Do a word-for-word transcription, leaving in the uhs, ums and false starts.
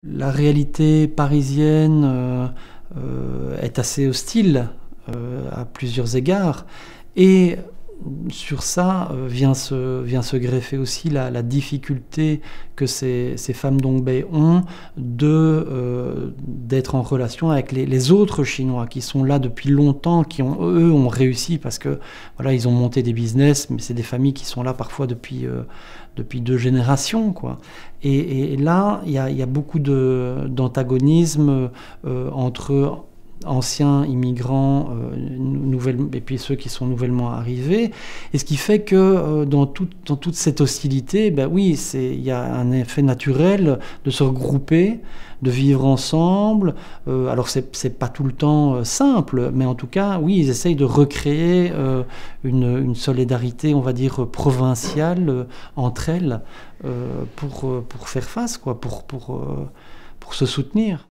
La réalité parisienne euh, euh, est assez hostile euh, à plusieurs égards, et sur ça euh, vient, se, vient se greffer aussi la, la difficulté que ces, ces femmes d'Hongbei ont de, euh, d'être en relation avec les, les autres Chinois qui sont là depuis longtemps, qui ont, eux ont réussi parce que voilà, ils ont monté des business, mais c'est des familles qui sont là parfois depuis, euh, depuis deux générations, quoi. Et, et là, il y a, y a beaucoup de, d'antagonisme euh, entre anciens immigrants euh, nouvelles, et puis ceux qui sont nouvellement arrivés, et ce qui fait que euh, dans, tout, dans toute cette hostilité, ben oui, il y a un effet naturel de se regrouper, de vivre ensemble. Euh, alors c'est pas tout le temps euh, simple, mais en tout cas, oui, ils essayent de recréer euh, une, une solidarité, on va dire, provinciale euh, entre elles euh, pour, pour faire face, quoi, pour, pour, euh, pour se soutenir.